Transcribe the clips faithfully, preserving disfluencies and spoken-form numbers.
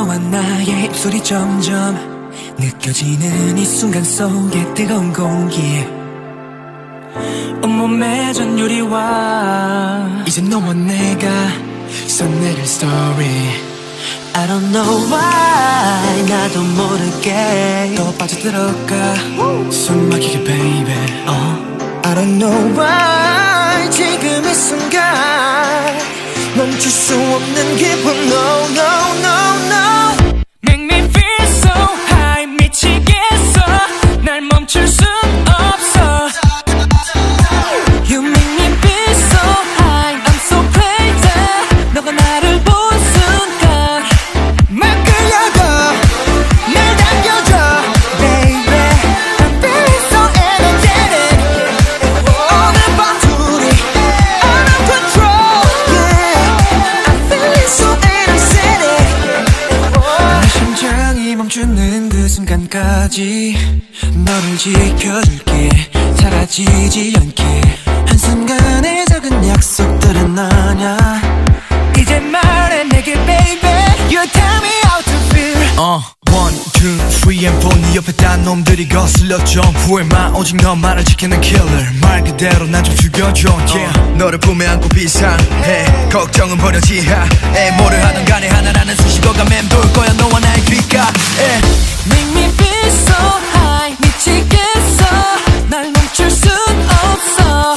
너와 나의 입술이 점점 느껴지는 이 순간 속에 뜨거운 공기 온몸에 전율이와 이제 너와 내가 써내릴 story I don't know why 나도 모르게 더 빠져들어가 숨 막히게 baby uh. I don't know why 지금 이 순간 멈출 수 없는 기분 No no no no Make me feel so high 미치겠어 날 멈출 순 없어 You make me feel so high I'm so crazy 너가 나를 본 순간 막 끌려가 날 당겨줘 Baby I'm feeling so energetic 오늘 밤 둘이 out of control Yeah I'm feeling so energetic 내 심장이 멈추는 그 순간까지 너를 지켜줄게 사라지지 않게 한순간의 작은 약속들은 아냐 이제 말해 내게 baby You tell me how to feel uh, one, two, three and four 네 옆에 딴 놈들이 거슬려 좀 후회마 오직 너만을 지키는 killer 말 그대로 난 좀 죽여줘 yeah. 너를 품에 안고 비상해 걱정은 버려 지하에 뭐를 하든 간에 하나라는 수식어가 맴돌 거야 너와 나의 귓가에 Make me feel so high 미치겠어 날 멈출 순 없어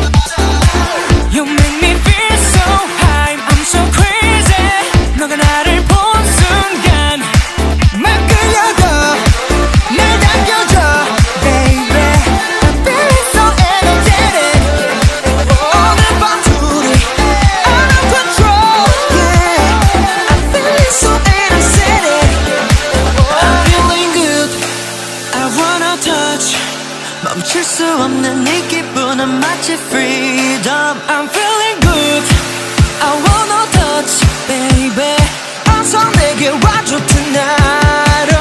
You make me feel so high I'm so crazy 너가 나를 본 순간 막 끌려가 날 당겨줘 Baby I'm feeling so energetic 오늘 밤 둘이 out of control Yeah I'm feeling so energetic I'm feeling good I wanna touch 멈출 수 없는 이 기분은 마치 freedom I'm feeling good I wanna touch baby 어서 내게 와줘 tonight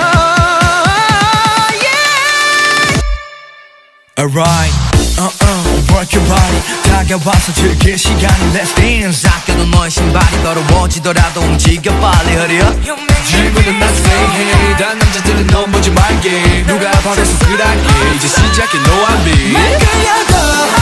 oh, yeah. Alright uh-uh work your body 다가와서 즐길 시간이 Let's dance 아껴둔 너의 신발이 더러워지더라도 움직여 빨리 hurry up 질문은 난 say hey 단 남자들은 넘보지 말게 누가 버려서 그랄게 이제 시작해 no I'm big 말 끌려가